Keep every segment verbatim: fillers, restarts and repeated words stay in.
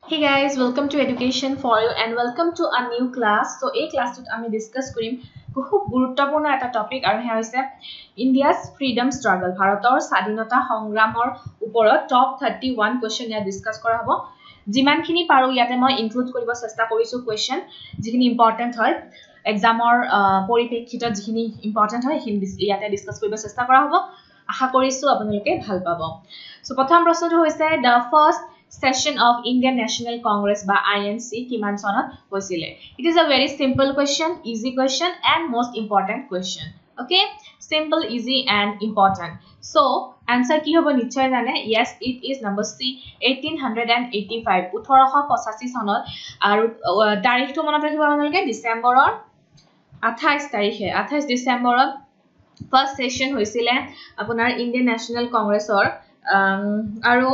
Hey guys, welcome to Education for You and welcome to a new class. So, a class to আমি discuss কৰিম খুব গুৰুত্বপূৰ্ণ এটা topic আৰু হেয়া হৈছে India's freedom struggle. ভাৰতৰ স্বাধীনতা সংগ্ৰামৰ ওপৰত top thirty-one question ইয়া discuss কৰা হ'ব। যিমানখিনি পাৰো ইয়াতে মই ইনক্লুড কৰিব চেষ্টা কৰিছো question যিখিনি ইম্পৰ্টেন্ট হয় এক্সামৰ পৰিপ্ৰেক্ষিতত যিখিনি ইম্পৰ্টেন্ট হয় হিন ইয়াতে ডিসকাস কৰিব চেষ্টা কৰা হ'ব। আশা কৰিছো আপোনালোকে ভাল পাব। সো প্ৰথম প্ৰশ্নটো হৈছে the first session of Indian National Congress by I N C কিমান চনত হৈছিলে? It is a very simple question, easy question and most important question. Okay, simple, easy and important. So answer কি হ'ব নিশ্চয় জানে? Yes, it is number C, eighteen eighty-five. ওঠৰশ পঁচাশী চনত আৰু তাৰিখটো মনত ৰাখিব আপোনালোকে ডিসেম্বৰৰ আঠাইশ তাৰিখে আঠাইশ ডিসেম্বৰত ফাৰ্স্ট সেশন হৈছিলে আপোনাৰ ইণ্ডিয়ান ন্যাশনাল কংগ্ৰেছৰ আৰু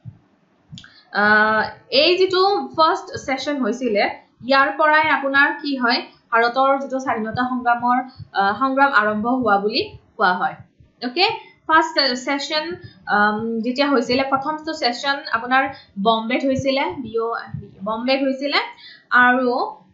এই যেটো ফার্স্ট সেশন হৈছিলে ইয়াৰ পৰাই আপোনাৰ কি হয় ভাৰতৰ যেটো স্বাধীনতা সংগ্ৰামৰ সংগ্ৰাম আৰম্ভ হোৱা বুলি কোৱা হয় ওকে ফার্স্ট সেশন যেতিয়া হৈছিলে প্ৰথমটো সেশন আপোনাৰ বম্বেত হৈছিলে বিও বম্বেত হৈছিলে আৰু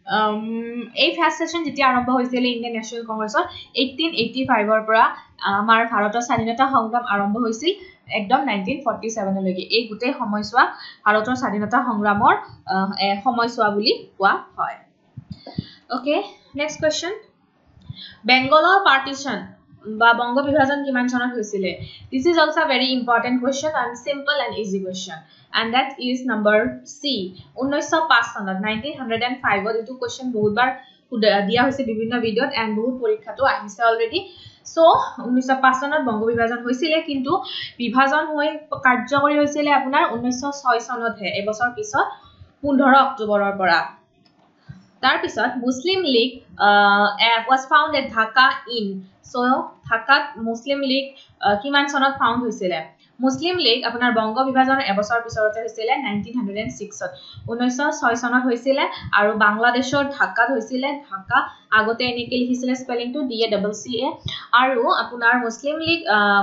এই ফার্স্ট সেশন যেতিয়া আৰম্ভ হৈছিলে ইণ্ডিয়ান ন্যাশনাল কংগ্ৰেছৰ eighteen eighty-five ৰ পৰা আমাৰ ভাৰতৰ স্বাধীনতা সংগ্ৰাম আৰম্ভ হৈছিল একদম nineteen forty-seven লৈকে এই গুটে সময়ছোৱা ভাৰতৰ স্বাধীনতা সংগ্ৰামৰ সময়ছোৱা বুলি কোৱা হয় ওকে নেক্সট কোৱেশ্চন বেংগলৰ পাৰ্টিশন বা বংগ বিভাজন কিমান চনত হৈছিলে this is also a very important question and simple and easy question and that is number C nineteen oh five চনত nineteen oh five ত এইটো কোৱেশ্চন বহুতবাৰ দিয়া হৈছে বিভিন্ন ভিডিঅত and বহুত পৰীক্ষাটো আহিছে already So, nineteen oh five চনত বংগ বিভাজন হৈছিলে কিন্তু বিভাজন হৈ কাৰ্যকৰী হৈছিলে আপোনাৰ nineteen oh six চনত হে এবছৰ পিছত fifteen অক্টোবৰৰ পৰা তাৰ পিছত Muslim League was found at Dhaka in so ঢাকাত মুসলিম লীগ কিমান চনত ফাউন্ড হৈছিলে মুসলিম লীগ আপোনাৰ বংগ বিভাজনৰ এবছৰ পিছতে হৈছিলে nineteen oh six ত nineteen oh six চনত হৈছিলে আৰু বাংলাদেশৰ ঢাকাত হৈছিলে ঢাকা আগতে এনেকৈ লিখিছিলে স্পেলিংটো D A C C A আৰু আপোনাৰ মুসলিম লীগ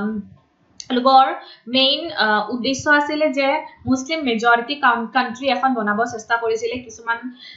লগৰ মেইন উদ্দেশ্য আছিল যে মুসলিম মেজৰিটি কান্ট্ৰি এখন বনাব চেষ্টা কৰিছিল কিছুমান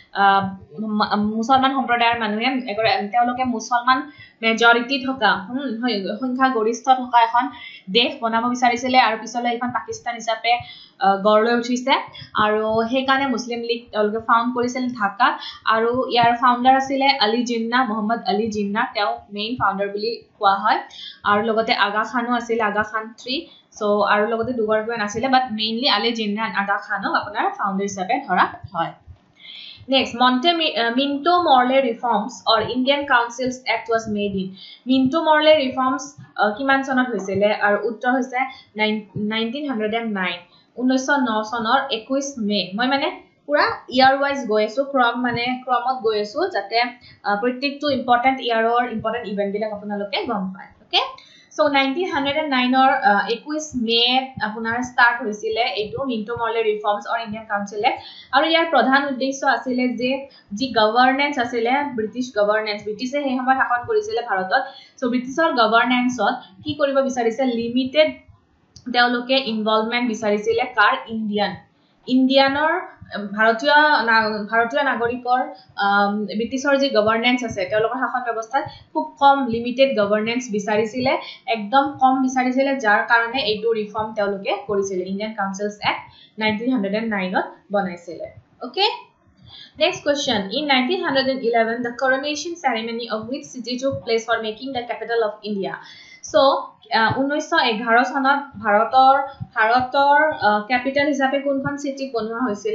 মুছলমান সম্প্ৰদায়ৰ মানুহে তেওঁলোকে মুছলমান মেজৰিটি থকা সংখ্যা গৰিষ্ঠ থকা এখন দেশ বনাব বিচাৰিছিল আৰু পিছলৈ এখন পাকিস্তান হিচাপে গঢ়লৈ উঠিছে আৰু সেই কাৰণে মুসলিম লীগ তেওঁলোকে ফাউন্ড কৰিছিল ঢাকা আৰু ইয়াৰ ফাউন্ডাৰ আছিল আলী জিন্না মোহাম্মদ আলী জিন্না তেওঁ মেইন ফাউন্ডাৰ বুলি কোৱা হয় আৰু লগতে আগা খানো আছিল আগা খান three সো আৰু লগতে দুগৰাকীমান আছিল but mainly Ali Jinnah and Aga খানক আপোনাৰ ফাউন্ডাৰ হিচাপে ধৰা হয় Next, Monte uh, Minto Morley reforms or Indian Councils Act was made in. Minto Morley reforms কিমান চনত হৈছিলে আৰু উত্তৰ হৈছে nineteen oh nine nineteen oh nine চনৰ twenty-one মে মই মানে পুৰা ইয়াৰ ওয়াইজ গৈ আছো ক্ৰম মানে ক্ৰমত গৈ আছো যাতে প্ৰত্যেকটো ইম্পৰ্টেন্ট ইয়াৰৰ ইম্পৰ্টেন্ট ইভেন্ট বিলাক আপোনালোকে গম পায় okay So nineteen oh nine or twenty-one মে আপোনাৰ স্টাৰ্ট হৈছিলে এটো Minto Morley reforms or Indian Council Act আৰু ইয়াৰ প্ৰধান উদ্দেশ্য আছিল যে যি গভৰ্নেন্স আছিল ব্ৰিটিছ গভৰ্নেন্স ব্ৰিটিছে সেই সময়ত শাসন কৰিছিল ভাৰতত সো ব্ৰিটিছৰ গভৰ্নেন্সত কি কৰিব বিচাৰিছে লিমিটেড তেওঁলোকে ইনভলভমেন্ট বিচাৰিছিল কাৰ ইণ্ডিয়ান ইণ্ডিয়ানৰ ভাৰতীয় ভাৰতীয় নাগৰিকৰ ব্ৰিটিছৰ যি গভৰ্নেন্স আছে তেওঁলোকৰ শাসন ব্যৱস্থাত খুব কম লিমিটেড গভৰ্নেন্স বিচাৰিছিল একদম কম বিচাৰিছিল যাৰ কাৰণে এইটো ৰিফৰ্ম তেওঁলোকে কৰিছিল Indian Councils Act nineteen oh nine ত বনাইছিল okay Next question in nineteen eleven the coronation ceremony of which city took place for making the capital of India so nineteen eleven চনত ভাৰতৰ ভাৰতৰ ক্যাপিটাল হিচাপে কোনখন সিটি বনোৱা হৈছিল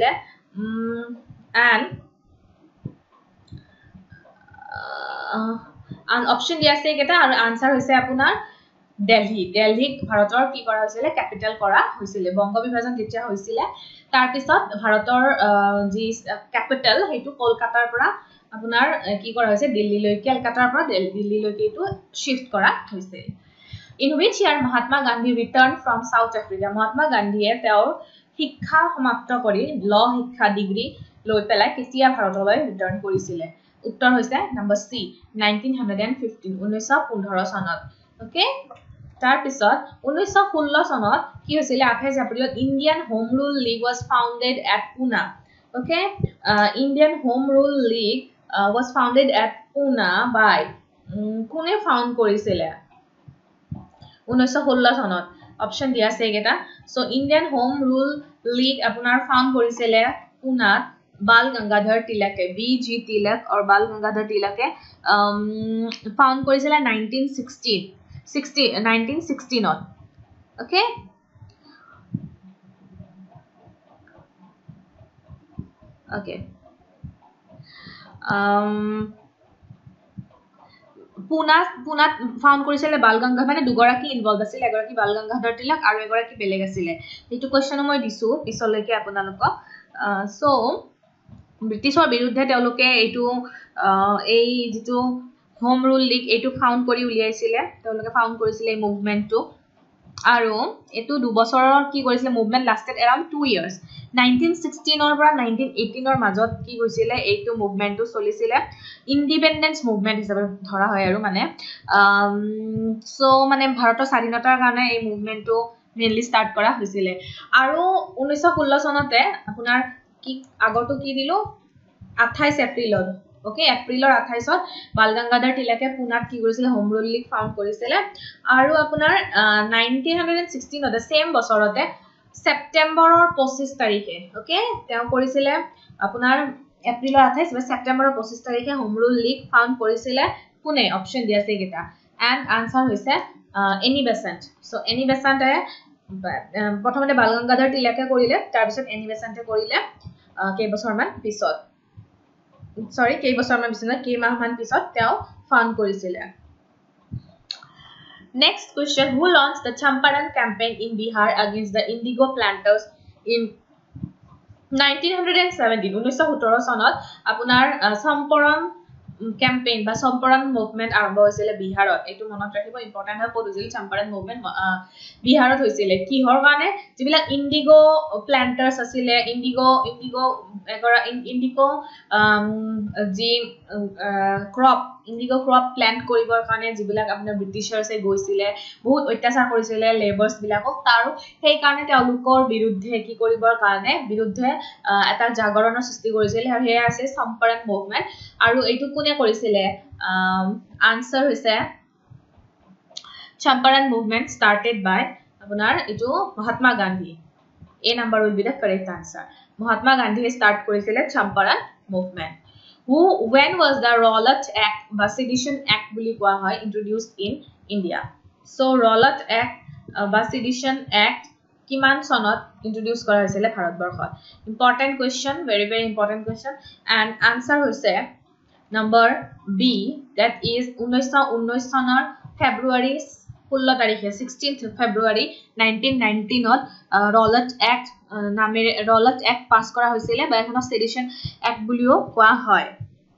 and an option দিয়া আছে কেটা আৰু আনসাৰ হৈছে আপোনাৰ দিল্লী দিল্লীক ভাৰতৰ কি কৰা হৈছিল ক্যাপিটাল কৰা হৈছিল বংগ বিভাজন যেতিয়া হৈছিল তাৰ পিছত ভাৰতৰ যি ক্যাপিটাল হেতু কলকাতাৰ পৰা আপোনাৰ কি কৰা হৈছে দিল্লীলৈ কলকাতাৰ পৰা দিল্লীলৈকে এটো শিফট কৰা হৈছে In which year Mahatma Gandhi returned from South Africa? Mahatma Gandhi তেওঁৰ শিক্ষা সমাপ্ত কৰি ল শিক্ষা ডিগ্ৰী লৈ পেলাই কেতিয়া ভাৰতলৈ ৰিটাৰ্ণ কৰিছিল উত্তৰ হৈছে number C nineteen fifteen nineteen fifteen চনত ওকে তাৰ পিছত nineteen sixteen চনত কি হৈছিল twenty-eight এপ্ৰিলত Indian Home Rule League was founded at Pune Okay, uh, Indian Home Rule League uh, was founded at Pune by কোনে ফাউন্ড কৰিছিলে ঊনৈশ ষোল্ল চনত অপশন দিয়া আছে এটা so Indian Home Rule League আপোনাৰ ফাউন্ড কৰিছিলে পুনাত बाल गंगाधर तिलक बी जी तिलक और बाल गंगाधर तिलक फाउंड কৰিছিলে nineteen sixteen ত ओके ओके পুনা পুনাত ফাউন্ড কৰিছিলে বাল গংগাধৰ মানে দুগৰাকী ইনভলভ আছিল এগৰাকী বাল গংগাধৰ তিলক আৰু এগৰাকী বেলেগ আছিল এইটো কোৱেশ্চন মই দিছো পিছলৈকে আপোনালোকক সো ব্ৰিটিছৰ বিৰুদ্ধে তেওঁলোকে এইটো এই যেটো হোম ৰুল লীগ এইটো ফাউন্ড কৰি উলিয়াইছিলে তেওঁলোকে ফাউন্ড কৰিছিলে এই মুভমেন্টটো আৰু এটো দুবছৰৰ কি কৰিছিলে movement lasted around two years nineteen sixteen অৰ পৰা nineteen eighteen অৰ মাজত কি হৈছিলে এইটো মুভমেন্টটো চলিছিলে ইন্ডিপেন্ডেন্স মুভমেন্ট হিচাপে ধৰা হয় আৰু মানে সো মানে ভাৰতৰ স্বাধীনতাৰ কাৰণে এই মুভমেন্টটো মেইনলি স্টাৰ্ট কৰা হৈছিলে আৰু ঊনৈশ ষোল্ল চনতে আপোনাৰ কি আগৰটো কি দিলো আঠাইশ এপ্ৰিলত ओके এপ্ৰিলৰ আঠাইশত বাল গংগাধৰ তিলকে পুনাত কি কৰিছিল হোম ৰুল লীগ ফাউন্ড কৰিছিল আৰু আপোনাৰ nineteen sixteen ত সেম বছৰতে সেপ্টেম্বৰৰ পঁচিশ তাৰিখে ओके তেওঁ কৰিছিল আপোনাৰ এপ্ৰিলৰ আঠাইশ বা সেপ্টেম্বৰৰ পঁচিশ তাৰিখে হোম ৰুল লীগ ফাউন্ড কৰিছিল পুনে অপশন দিয়া আছে কিটা এন্ড আনসাৰ হৈছে এনি বেসেন্ট সো এনি বেসেন্টে প্ৰথমতে বাল গংগাধৰ তিলকে কৰিলে তাৰ পিছত এনি বেসেন্টে কৰিলে কেই বছৰমান পিছত sorry কেই বছৰমান পিছত কেই মাহমান পিছত তেওঁ ফাউন্ড কৰিছিলে next question who launched the Champaran campaign in Bihar against the indigo planters in nineteen seventeen ঊনৈশ সোতৰ চনত আপোনাৰ চম্পৰণ campaign বা চম্পৰণ মুভমেন্ট আৰম্ভ হৈছিল বিহাৰত এটো মনত ৰাখিব ইম্পৰ্টেন্ট হয় পঢ়িছিল চম্পৰণ মুভমেন্ট বিহাৰত হৈছিল কিহৰ কাৰণে যিবিলাক ইন্ডিগো প্ল্যান্টাৰ্স আছিল ইন্ডিগো ইন্ডিগো এগৰা ইন্ডিগো জি ক্ৰপ ইন্ডিগো ক্ৰপ প্ল্যান্ট কৰিবৰ কাৰণে যিবিলাক আপোনাৰ ব্ৰিটিছাৰছে গৈছিল বহুত অত্যাচাৰ কৰিছিল লেবাৰ্স বিলাকক তাৰ সেই কাৰণে তেওঁলোকৰ বিৰুদ্ধে কি কৰিবৰ কাৰণে বিৰুদ্ধে এটা জাগৰণৰ সৃষ্টি কৰিছিল আৰু হেয়া আছে চম্পৰণ মুভমেন্ট আৰু এইটো কোনে কৰিছিলে আনসাৰ হৈছে Champaran movement started by আপোনাৰ এটো Mahatma Gandhi a number will be the correct answer Mahatma Gandhi start কৰিছিলে Champaran movement who when was the Rowlatt Act বা Sedition Act বুলি কোৱা হয় introduced in India so Rowlatt Act বা Sedition Act কিমান চনত introduce কৰা হৈছিল ভাৰতবৰ্ষত important question very very important question and answer হৈছে number B that is ঊনৈশ ঊনৈশ চনৰ February ষোল্ল তাৰিখে sixteenth February nineteen nineteen ত Rowlatt Act নামেৰে Rowlatt Act পাস কৰা হৈছিল বা এখন Sedition Act বুলিও কোৱা হয়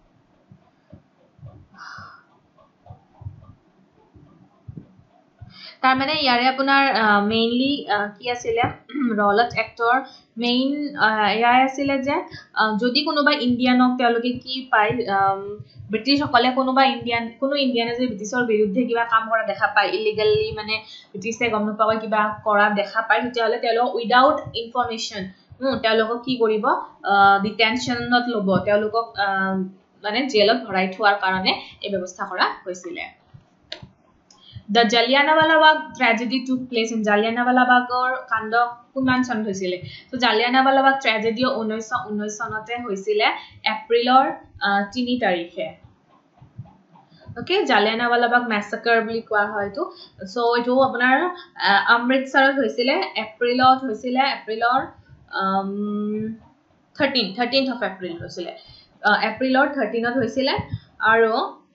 তাৰ মানে ইয়াৰে আপোনাৰ মেইনলি কি আছিল Rowlatt Actৰ মেইন এয়া আছিল যে যদি কোনোবা ইন্ডিয়ানক তেওঁলোকে কি পায় ব্ৰিটিছ সকলে কোনোবা ইন্ডিয়ান কোনো ইন্ডিয়ানে যে ব্ৰিটিছৰ বিৰুদ্ধে কিবা কাম কৰা দেখা পায় ইলিগালি মানে ব্ৰিটিছে গম নপায় কিবা কৰা দেখা পায় তেতিয়ালে তেওঁলোক উইদাউট ইনফৰমেশন তেওঁলোকক কি কৰিব ডিটেনশনত লব তেওঁলোকক মানে জেলত ভৰাই থোৱাৰ কাৰণে এই ব্যৱস্থা কৰা হৈছিল The Jallianwala Bagh tragedy took place in Jallianwala Bagh or kando kuman son hoisile so Jallianwala Bagh tragedy ঊনৈশ ঊনৈশ sonate hoisile April or three tarikhe okay Jallianwala Bagh massacre buli koa hoy to so eto apunar Amritsar hoisile April ot hoisile April or um thirteenth of April hoisile April or thirteen ot hoisile aro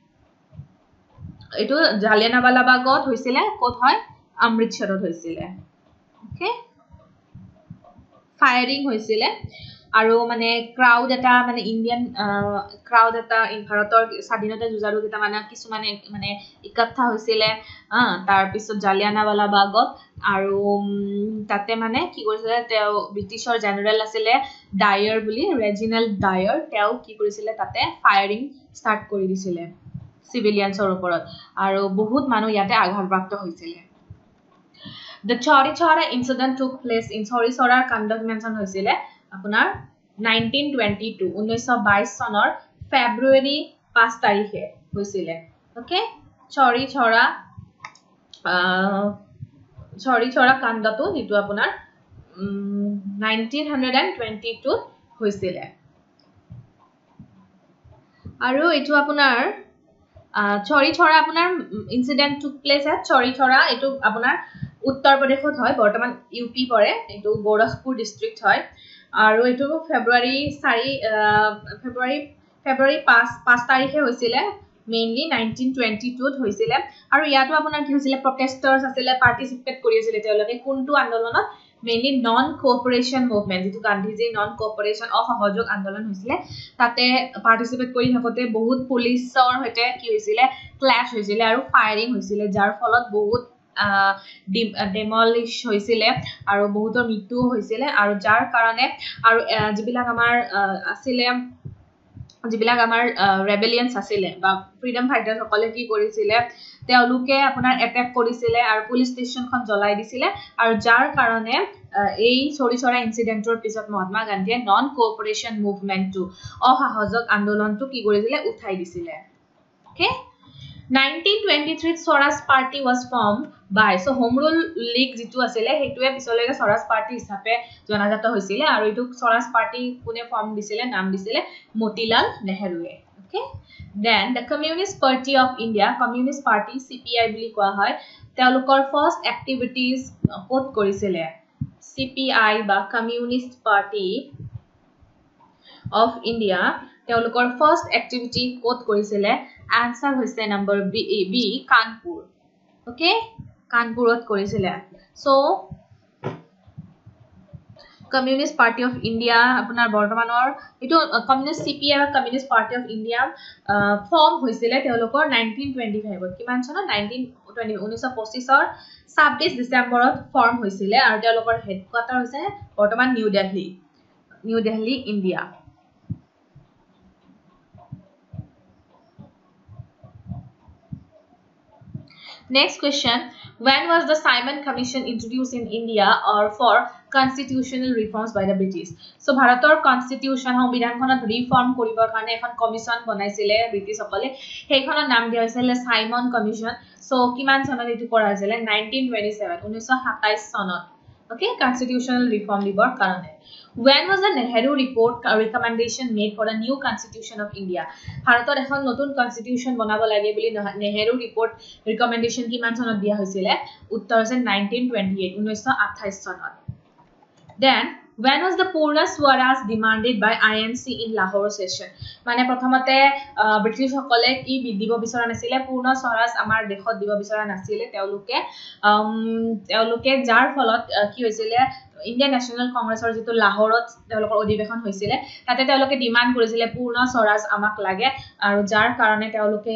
এটো জালিয়ানৱালা বাগত হৈছিল কোত হয় অমৃতসৰত হৈছিল okay firing হৈছিল আৰু মানে crowd এটা মানে Indian crowd এটা ভাৰতৰ স্বাধীনতা যুঁজাৰু এটা মানে কিছু মানে মানে একত্ৰিত হৈছিল তাৰ পিছত জালিয়ানৱালা বাগত আৰু তাতে মানে কি কৰিছিল তেও ব্ৰিটিছৰ জেনাৰেল আছিল ডায়াৰ বুলি ৰেজিনাল্ড ডায়াৰ তেও কি কৰিছিল তাতে ফায়ারিং স্টার্ট কৰি দিছিল civiliansৰ ওপৰত আৰু বহুত মানুহ ইয়াতে আঘাতপ্ৰাপ্ত হৈছিল The Chauri Chora incident took place in Chauri Chora কাণ্ড মেনশন হৈছিল আপোনাৰ নাইনটিন টুৱেণ্টি টু ঊনৈছশ বাইছ চনৰ ফেব্ৰুৱাৰী পাঁচ তাৰিখে হৈছিলে ওকে চৰি ছৰা চৰি ছৰা কাণ্ডটো যেটো আপোনাৰ নাইনটিন টুৱেণ্টি টু হৈছিলে আৰু এটো আপোনাৰ চৰি ছৰা আপোনাৰ ইনসিডেন্ট টুক প্লেস এট চৰি ছৰা এটো আপোনাৰ উত্তৰ প্ৰদেশত হয় বৰ্তমান ইউপি পৰে এটো গোৰখপুৰ ডিস্ট্ৰিক্ট হয় আৰু এটো ফেব্ৰুৱাৰী চাৰি ফেব্ৰুৱাৰী ফেব্ৰুৱাৰী পাঁচ তাৰিখে হৈছিলে মেইনলি নাইনটিন টুৱেণ্টি টু ত হৈছিলে আৰু ইয়াতো আপোনাৰ কি হৈছিলে প্ৰটেস্টাৰ্স আছিল পাৰ্টিসিপেট কৰি আছিল তেওঁলোকে কোনটো আন্দোলনত মেইনলি নন কোঅপাৰেশন মুভমেন্ট যেটো গান্ধীজি নন কোঅপাৰেশন অসহযোগ আন্দোলন হৈছিল তাতে পাৰ্টিসিপেট কৰি থাকতে বহুত পুলিচৰ হৈতে কি হৈছিল ক্লাশ হৈছিল আৰু ফায়াৰিং হৈছিল যাৰ ফলত বহুত ডেমলিশ হৈছিল আৰু বহুতৰ মৃত্যু হৈছিল আৰু যাৰ কাৰণে আৰু যিবিলাক আমাৰ আছিল যিবিলাক আমাৰ ৰেবেলিয়নছ আছিল বা ফ্ৰীডম ফাইটাৰ সকলে কি কৰিছিল তেওঁলোকে আপোনাৰ এটেক কৰিছিল আৰু পুলিশ ষ্টেচনখন জ্বলাই দিছিল আৰু যাৰ কাৰণে এই চৰি ছৰা ইনসিডেন্টৰ পিছত মহাত্মা গান্ধীয়ে নন কোঅপাৰেশন মুভমেন্টটো অসহযোগ আন্দোলনটো কি কৰিছিল উঠাই দিছিল okay nineteen twenty three Swaraj party was formed by so home rule league যেটো আছিল হেতুৱে পিছলৈকে স্বৰাজ পাৰ্টি হিচাপে জনাজাত হৈছিল আৰু এটো স্বৰাজ পাৰ্টি কোনে ফৰ্ম দিছিল নাম দিছিল মতিলাল নেহৰুৱে okay then the communist party of india communist party C P I বুলি কোৱা হয় তেওঁলোকৰ ফাৰ্স্ট এক্টিভিটিজ কোট কৰিছিল C P I বা communist party of india তেওঁলোকৰ ফাৰ্স্ট এক্টিভিটি কোট কৰিছিল answer হৈছে number B B Kanpur okay কানপুৰত কৰিছিল so communist party of india আপোনাৰ বৰ্তমানৰ এটো communist C P I বা communist party of india form হৈছিল তেওঁলোকৰ নাইনটিন টুৱেণ্টি ফাইভ ত কিমান চনত নাইনটিন টুৱেণ্টি ঊনৈছশ পঁচিছ ৰ ছাব্বিছ ডিসেম্বৰত ফৰ্ম হৈছিল আৰু তেওঁলোকৰ হেডকোৱাৰ্টাৰ হৈছে বৰ্তমান New Delhi New Delhi India Next question, when was the Simon Commission introduced in India or for constitutional reforms by the British? So Bharator constitution সংবিধানখনত ৰিফৰ্ম কৰিবৰ কাৰণে এখন কমিশন বনাইছিলে ব্ৰিটিছ সকলে সেইখনৰ নাম দিয়া হৈছিল সাইমন কমিশন so কিমান চনত এটো কৰা হৈছিল নাইনটিন টুৱেণ্টি ছেভেন ঊনৈছশ সাতাইছ চনত okay constitutional reform দিবৰ কাৰণে when was the Nehru report recommendation made for a new constitution of India ভাৰতৰ এখন নতুন constitution বনাব লাগে বুলি নেহেৰু ৰিপোৰ্ট recommendation কিমান চনত দিয়া হৈছিল উত্তৰ হৈছে নাইনটিন টুৱেণ্টি এইট ঊনৈছশ আঠাইছ চনত then when was the Purna Swaraj demanded by I N C in Lahore session মানে প্ৰথমতে ব্ৰিটিছ সকলে কি দিব বিচৰা নাছিল পূৰ্ণ স্বৰাজ আমাৰ দেশত দিব বিচৰা নাছিল তেওঁলোকে তেওঁলোকে যাৰ ফলত কি হৈছিল ইন্ডিয়ান ন্যাশনাল কংগ্ৰেছৰ যেটো লাহোৰত তেওঁলোকৰ অধিৱেশন হৈছিল তাতে তেওঁলোকে ডিমান্ড কৰিছিল পূৰ্ণ স্বৰাজ আমাক লাগে আৰু যাৰ কাৰণে তেওঁলোকে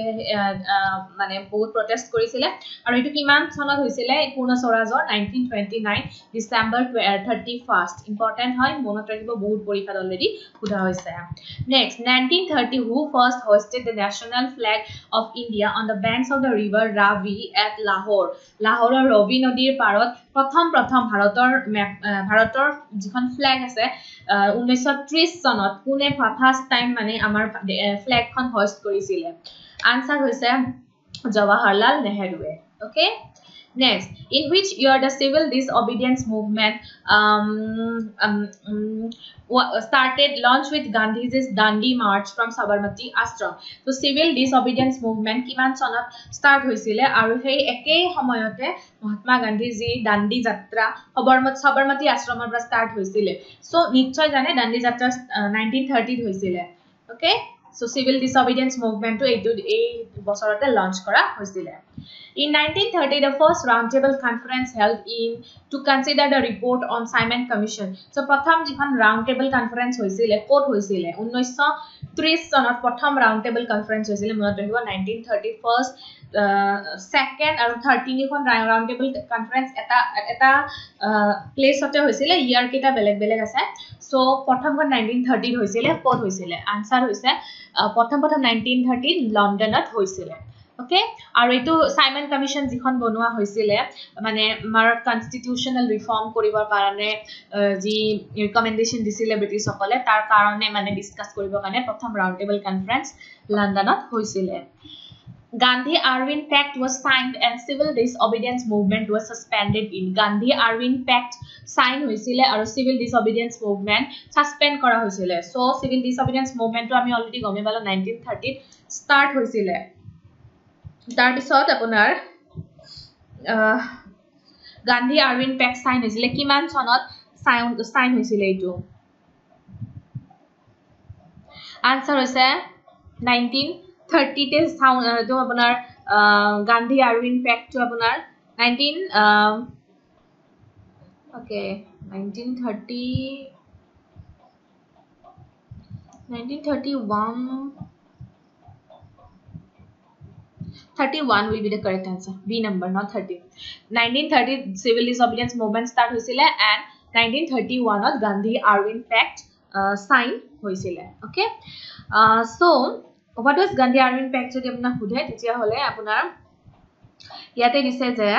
মানে বহুত প্ৰটেষ্ট কৰিছিল আৰু এটো কিমান চনত হৈছিল পূৰ্ণ স্বৰাজৰ nineteen twenty nine December thirty first important হয় মনত ৰাখিব বহুত পৰীক্ষাত অলৰেডি সোধা হৈছে next nineteen thirty who first hoisted the national flag of India on the banks of the river Ravi at Lahore লাহোৰৰ ৰবি নদীৰ পাৰত প্ৰথম প্ৰথম ভাৰতৰ ভাৰতৰ যিখন ফ্ল্যাগ আছে ঊনৈছশ ত্ৰিশ চনত কোনে ফাৰ্স্ট টাইম মানে আমাৰ ফ্ল্যাগখন হোইস্ট কৰিছিল আনসাৰ হৈছে জৱাহৰলাল নেহৰুৱে okay next in which year the civil disobedience movement um, um, um started launched with Gandhi's Dandi march from Sabarmati ashram so civil disobedience movement kiman sonat start hoisile aru hei ekei samoyote Mahatma Gandhi ji Dandi jatra Sabarmati Sabarmati ashramor pra start hoisile so nichchoy jane Dandi jatra nineteen thirty t hoisile okay so civil disobedience movement to eitu ei bosorote launch kora hoisile in nineteen thirty the first roundtable conference held in to consider the report on Simon Commission so prothom jikhon roundtable conference hoisile kot hoisile ঊনৈছশ ত্ৰিশ চনত prothom roundtable conference hoisile monot rahibo nineteen thirty first uh, second aru thirteen ikhon roundtable conference eta eta uh, place ote hoisile year kita beleg beleg ase so prothom kon nineteen thirty hoisile kot hoisile answer hoise uh, prothom prothom nineteen thirty London at hoisile okay আৰু এটো Simon commission যিখন বনোৱা হৈছিল মানে আমাৰ constitutional ৰিফর্ম কৰিবৰ কাৰণে যি ৰিকমেন্ডেশন দিছিলে ব্ৰিটিছ সকলে তাৰ কাৰণে মানে ডিসকাস কৰিবৰ কাৰণে প্ৰথম ৰাউন্ড টেবল কনফাৰেন্স লণ্ডনত হৈছিল Gandhi-Irwin Pact was signed and civil disobedience movement was suspended in Gandhi-Irwin Pact sign হৈছিলে আৰু civil disobedience movement suspend কৰা হৈছিলে so civil disobedience movement to আমি অলৰেডি গমে পালো nineteen thirty start হৈছিলে তাৰ পিছত আপোনাৰ Gandhi-Irwin Pact sign হৈছিলে কিমান চনত sign হৈছিলে এটো answer হৈছে nineteen thirty তে তো আপোনাৰ Gandhi-Irwin Pact to আপোনাৰ nineteen okay nineteen thirty nineteen thirty-one thirty-one will be the correct answer B number not thirty nineteen thirty civil disobedience movement start হৈছিলে and nineteen thirty-one to Gandhi-Irwin Pact uh, sign হৈছিলে okay uh, so what was Gandhi-Irwin Pact যদি আপোনা খুধে তেতিয়া হলে আপোনাৰ ইয়াতে দিছে যে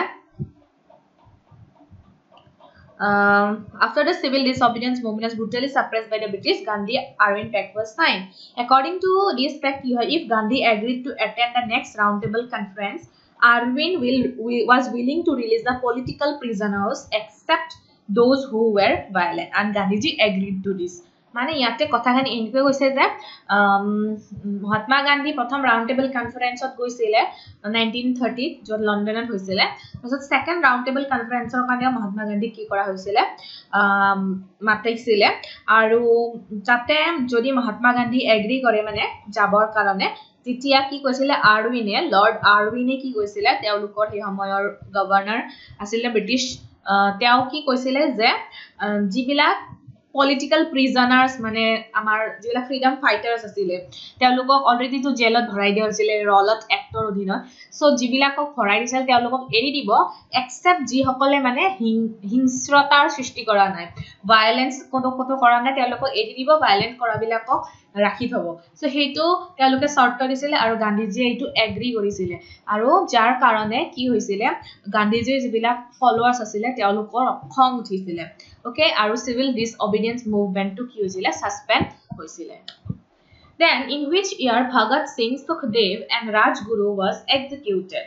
Um, after the civil disobedience movement was brutally suppressed by the British, Gandhi-Irwin Pact was signed. According to this pact, if Gandhi agreed to attend the next roundtable conference, Irwin will, was willing to release the political prisoners except those who were violent. And Gandhiji agreed to this. মানে ইয়াতে কথাখানি এনেকৈ কৈছে যে মহাত্মা গান্ধী প্ৰথম round table কনফাৰেন্সত গৈছিলে nineteen thirty যত লণ্ডনত হৈছিলে তাৰপিছত সেকেন্ড ৰাউন্ড টেবল কনফাৰেন্সৰ কাৰণে মহাত্মা গান্ধী কি কৰা হৈছিলে মাতিছিলে আৰু যাতে যদি মহাত্মা গান্ধী এগ্ৰি কৰে মানে যাবৰ কাৰণে তেতিয়া কি কৈছিলে আৰউইনে লৰ্ড আৰউইনে কি কৈছিলে তেওঁলোকৰ সেই সময়ৰ গভৰ্ণৰ আছিল ব্ৰিটিছ তেওঁ কি কৈছিলে যে যিবিলাক political prisoners মানে আমাৰ যিলা freedom fighters আছিল তেওঁলোকক অলৰেডি তো জেলত ভৰাই দিয়া হৈছিল ৰলত এক্টৰ অধীনত সো যিবিলাকক ভৰাই দিছিল তেওঁলোকক এৰি দিব এক্সেপ্ট যি সকলে মানে হিংস্ৰতাৰ সৃষ্টি কৰা নাই ভায়োলেন্স কোনো কোনো কৰা নাই তেওঁলোকক এৰি দিব ভায়োলেন্ট কৰাবিলাকক ৰাখি থব সো হেতু তেওঁলোকে শৰ্ত দিছিল আৰু গান্ধীজীয়ে এইটো এগ্ৰি কৰিছিল আৰু যাৰ কাৰণে কি হৈছিল গান্ধীজীৰ যিবিলাক ফলোৱাৰ্স আছিল তেওঁলোকৰ খং উঠিছিল okay আৰু civil disobedience movement to কি হৈছিল suspend হৈছিল then in which year Bhagat Singh Sukhdev and Rajguru was executed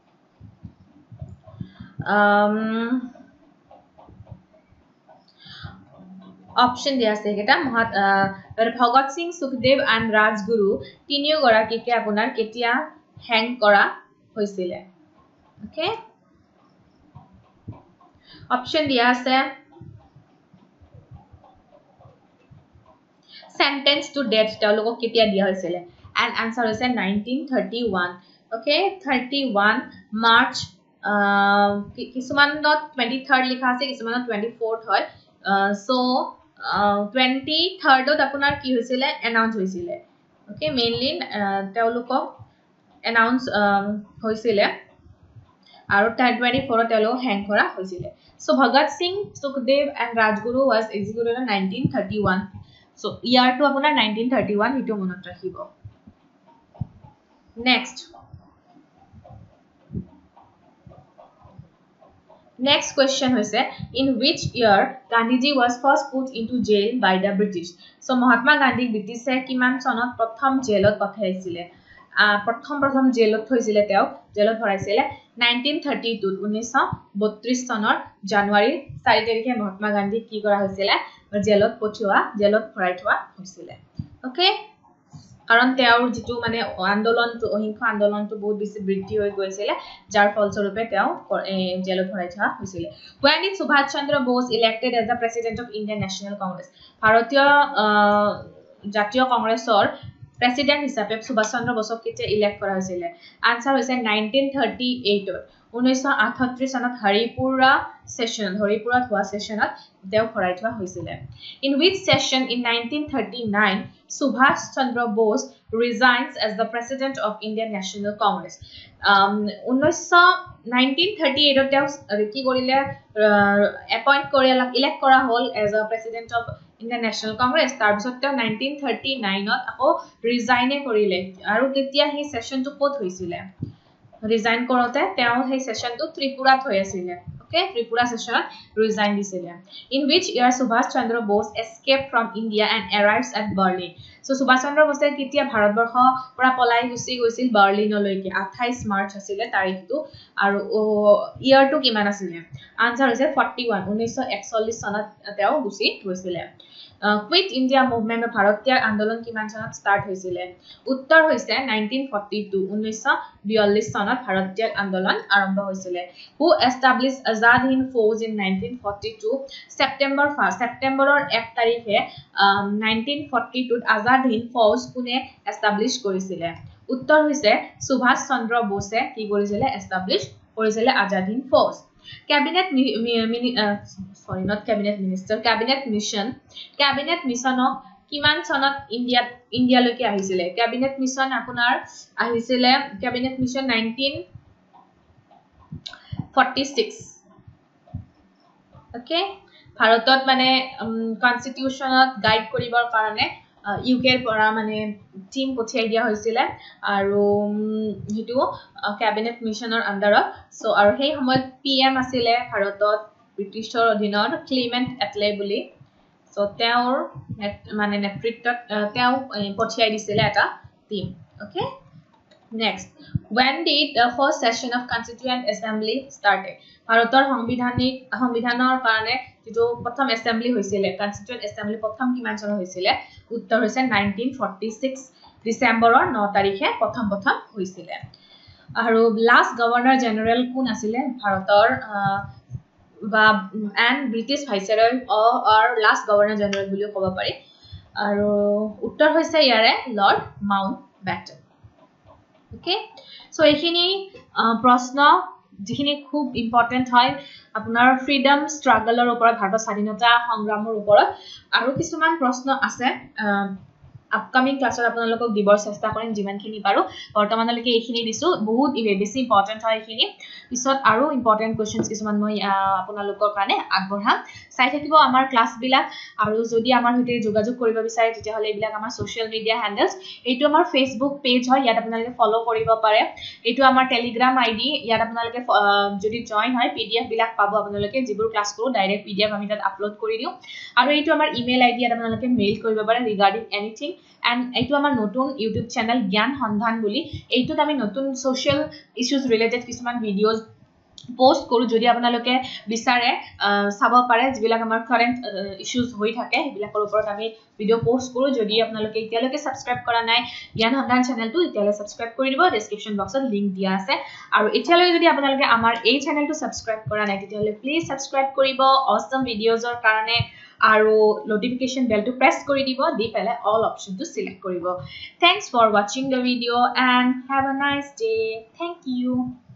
um option দিয়া আছে এটা Bhagat Singh Sukhdev and Rajguru তিনিও গৰাকীকে আপোনাৰ কেতিয়া হ্যাং কৰা হৈছিল okay option দিয়া আছে sentence to death তেওঁলোকক কেতিয়া দিয়া হৈছিল and answer হৈছে nineteen thirty-one okay thirty-one March কিছুমানত twenty-third লিখা আছে কিছুমানত twenty-fourth হয় so twenty-third ত আপোনাৰ কি হৈছিল announce হৈছিল okay mainly তেওঁলোকক announce হৈছিল আৰু twenty-four ত তেওঁলোকক হ্যাং কৰা হৈছিল so Bhagat Singh Sukhdev and Rajguru was executed in nineteen thirty-one so year to আপোনাৰ nineteen thirty-one হিটো মনত ৰাখিব next next question হৈছে in which year Gandhiji was first put into jail by the British so Mahatma Gandhi ব্ৰিটিছে কিমান চনত প্ৰথম জেলত পঠাইছিল প্ৰথম প্ৰথম জেলত থৈছিল তেওঁ জেলত ভৰাইছিল nineteen thirty-two nineteen thirty-two চনৰ জানুৱাৰী চাৰি তাৰিখে মহাত্মা গান্ধী কি কৰা হৈছিল জেলত পঠোৱা জেলত ভৰাই থোৱা হৈছিল ওকে কাৰণ তেওঁৰ যেটো মানে আন্দোলনটো অহিংস আন্দোলনটো বহুত বেছি বৃদ্ধি হৈ গৈছিল যাৰ ফলস্বৰূপে তেওঁ জেলত ভৰাই থোৱা হৈছিল when did Subhash Chandra Bose elected as the president of Indian National Congress ভাৰতীয় জাতীয় কংগ্ৰেছৰ প্ৰেসিডেন্ট হিচাপে সুভাষ চন্দ্ৰ বসুক কেতিয়া ইলেক্ট কৰা হৈছিল আনসাৰ হৈছে nineteen thirty-eight nineteen eighty-eight চনত হৰিপুৰা সেশন হৰিপুৰাত হোৱা সেশনত দেও ভৰাই থোৱা হৈছিল in which session in nineteen thirty-nine Subhash Chandra Bose resigns as the president of Indian National Congress um nineteen thirty-eight ত দেও কি কৰিলে appoint কৰিলে ইলেক্ট কৰা হল as a president of Indian National Congress তাৰ পিছত তেওঁ nineteen thirty-nine ত আকৌ ৰিজাইনে কৰিলে আৰু কেতিয়া হি সেশনটো ক'ত হৈছিল ৰিজাইন কৰোতে তেওঁ সেই সেশনটো ত্ৰিপুৰাত হৈ আছিল okay ত্ৰিপুৰা সেশন ৰিজাইন দিছিল in which year Subhash Chandra Bose escaped from India and arrives at Berlin so Subhash Chandra Bose কেতিয়া ভাৰতবৰ্ষ পৰা পলাই গুচি গৈছিল বাৰ্লিনলৈকে আঠাইশ মাৰ্চ আছিল তাৰিখটো আৰু ইয়াৰটো কিমান আছিল আনসাৰ হৈছে forty-one উনৈশ একচল্লিশ চনত তেওঁ গুচি গৈছিল Quit India movement ভাৰতীয় আন্দোলন কিমান চনত স্টাৰ্ট হৈছিল উত্তৰ হৈছে nineteen forty-two উনৈশ বিয়াল্লিশ চনত ভাৰতীয় আন্দোলন আৰম্ভ হৈছিল Who established Azad Hind Fauj in nineteen forty-two September first সেপ্টেম্বৰৰ এক তাৰিখে nineteen forty-two Azad Hind Fauj কোনে এস্টাবলিশ কৰিছিল উত্তৰ হৈছে সুভাষ চন্দ্ৰ বোসে কি কৰিছিল এস্টাবলিশ কৰিছিল Azad Hind Fauj Cabinet uh, sorry not cabinet minister cabinet mission cabinet mission of কিমান চনত ইন্ডিয়া ইন্ডিয়া লৈকে আহিছিল cabinet mission আপোনাৰ আহিছিল cabinet mission nineteen forty-six okay ভাৰতত মানে কনস্টিটিউশনত গাইড কৰিবৰ কাৰণে ইউকেৰ পৰা মানে টিম পঠিয়াই দিয়া হৈছিল আৰু হেতু ক্যাবিনেট মিশনৰ আন্ডাৰত সো আৰু সেই সময়ত পিএম আছিল ভাৰতত ব্ৰিটিছৰ অধীনত ক্লেমেন্ট এটলে বুলি সো তেওঁৰ মানে নেতৃত্বত তেওঁ পঠিয়াই দিছিল এটা team okay next when did the first session of constituent assembly started ভাৰতৰ সংবিধানিক সংবিধানৰ কাৰণে যেটো প্ৰথম এসেম্বলি হৈছিল কনস্টিটিউয়েন্ট এসেম্বলি প্ৰথম কিমান চনত হৈছিল উত্তৰ হৈছে nineteen forty-six ডিসেম্বৰৰ nine তাৰিখে প্ৰথম প্ৰথম হৈছিল আৰু লাষ্ট গভৰ্ণৰ জেনাৰেল কোন আছিল ভাৰতৰ বা and British viceroy or last governor general বুলি ক'ব পাৰি আৰু উত্তৰ হৈছে ইয়াৰে লৰ্ড মাউণ্টবেটন ওকে সো এইখিনি প্ৰশ্ন যিখিনি খুব ইম্পৰ্টেন্ট হয় আপোনাৰ ফ্ৰীডম ষ্ট্ৰাগলৰ ওপৰত ভাৰতৰ স্বাধীনতা সংগ্ৰামৰ ওপৰত আৰু কিছুমান প্ৰশ্ন আছে আপকামিং ক্লাছত আপোনালোকক দিবৰ চেষ্টা কৰিম যিমানখিনি পাৰো বৰ্তমানলৈকে এইখিনি দিছো বহুত বেছি ইম্পৰ্টেন্ট হয় এইখিনি পিছত আৰু ইম্পৰ্টেন্ট কোৱেশ্চনছ কিছুমান মই আপোনালোকৰ কাৰণে আগবঢ়াম চাই থাকিব আমাৰ ক্লাছ বিলাক আৰু যদি আমাৰ সৈতে যোগাযোগ কৰিব বিচাৰে তেতিয়া হলে এইবিলাক আমাৰ সোশ্যাল মিডিয়া হ্যান্ডেলস এইটো আমাৰ ফেসবুক পেজ হয় ইয়াত আপোনালোকে ফলো কৰিব পাৰে এইটো আমাৰ টেলিগ্ৰাম আইডি ইয়াত আপোনালোকে যদি জয়েন হয় পিডিএফ বিলাক পাব আপোনালোকে যিবোৰ ক্লাছ কৰো ডাইৰেক্ট পিডিএফ আমি তাত আপলোড কৰি দিও আৰু এইটো আমাৰ ইমেইল আইডি ইয়াত আপোনালোকে মেইল কৰিব পাৰে ৰিগাৰ্ডিং এনিথিং and এইটো আমাৰ নতুন ইউটিউব চেনেল জ্ঞান সন্ধান বুলি এইটোত আমি নতুন সোশ্যাল ইস্যুজ ৰিলেটেড কিছুমান ভিডিওজ পোস্ট কৰো যদি আপোনালোকে বিচাৰে চাব পাৰে যিবিলাক আমাৰ কারেন্ট ইস্যুজ হৈ থাকে সেইবিলাকৰ ওপৰত আমি ভিডিও পোস্ট কৰো যদি আপোনালোকে এতিয়ালৈকে সাবস্ক্ৰাইব কৰা নাই জ্ঞান সন্ধান চেনেলটো এতিয়ালৈকে সাবস্ক্ৰাইব কৰি দিব ডেসক্ৰিপচন বক্সত লিংক দিয়া আছে আৰু এতিয়ালৈকে যদি আপোনালোকে আমাৰ এই চেনেলটো সাবস্ক্ৰাইব কৰা নাই তেতিয়াহলে প্লিজ সাবস্ক্ৰাইব কৰিব অসম ভিডিওজৰ কাৰণে আৰু notification bell to press কৰি দিব দি পেলে all option to select কৰিব thanks for watching the video and have a nice day thank you